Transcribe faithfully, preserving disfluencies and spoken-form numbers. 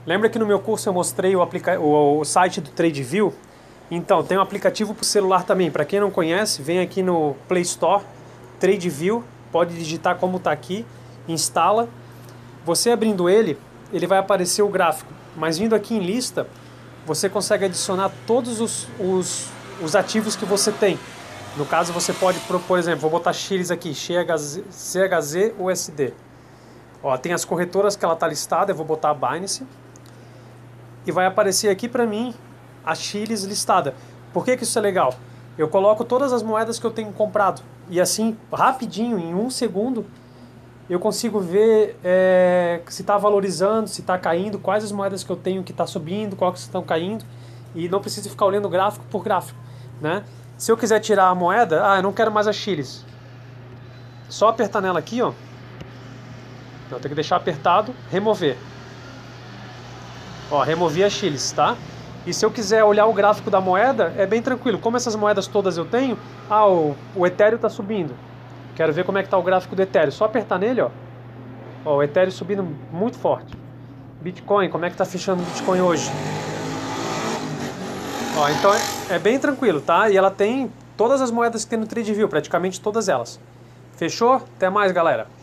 Lembra que no meu curso eu mostrei o, aplica o, o site do TradeView? Então, tem um aplicativo para o celular também. Para quem não conhece, vem aqui no Play Store, TradeView, pode digitar como está aqui, instala. Você abrindo ele, ele vai aparecer o gráfico. Mas vindo aqui em lista, você consegue adicionar todos os, os, os ativos que você tem. No caso, você pode, por exemplo, vou botar X aqui, C H Z U S D. Ó, tem as corretoras que ela está listada, eu vou botar a Binance. E vai aparecer aqui para mim a X listada. Por que que isso é legal? Eu coloco todas as moedas que eu tenho comprado. E assim, rapidinho, em um segundo, eu consigo ver é, se está valorizando, se está caindo, quais as moedas que eu tenho que está subindo, quais estão caindo. E não preciso ficar olhando gráfico por gráfico, né? Se eu quiser tirar a moeda, ah, eu não quero mais a X. Só apertar nela aqui, ó. Não, tem que deixar apertado, remover. Ó, removi a X, tá? E se eu quiser olhar o gráfico da moeda, é bem tranquilo. Como essas moedas todas eu tenho, ah, o, o Ethereum está subindo. Quero ver como é que está o gráfico do Ethereum. Só apertar nele, ó. Ó, o Ethereum subindo muito forte. Bitcoin, como é que está fechando o Bitcoin hoje? Ó, então é, é bem tranquilo, tá? E ela tem todas as moedas que tem no TradeView, praticamente todas elas. Fechou? Até mais, galera.